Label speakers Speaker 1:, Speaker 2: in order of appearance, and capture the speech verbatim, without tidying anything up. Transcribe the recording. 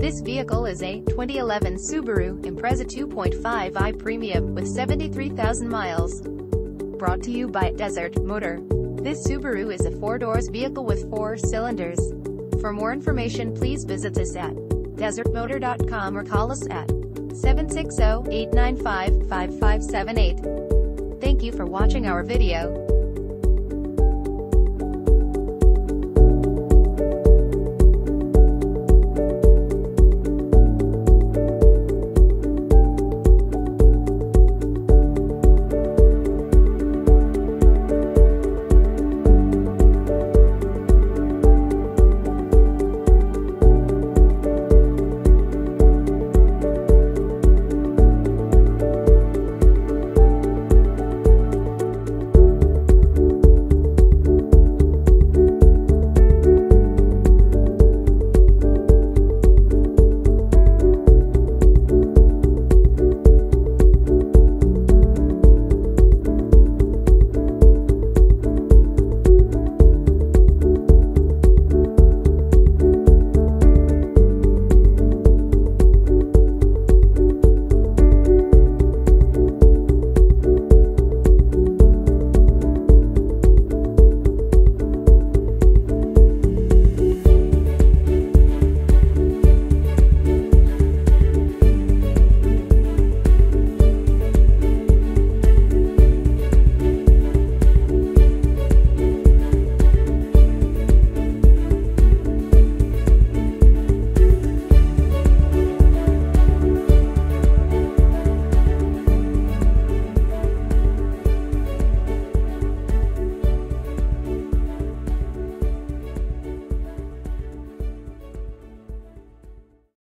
Speaker 1: This vehicle is a twenty eleven Subaru Impreza two point five i Premium with seventy-three thousand miles. Brought to you by Desert Motor. This Subaru is a four-doors vehicle with four cylinders. For more information, please visit us at desert motor dot com or call us at seven six zero, eight nine five, five five seven eight. Thank you for watching our video.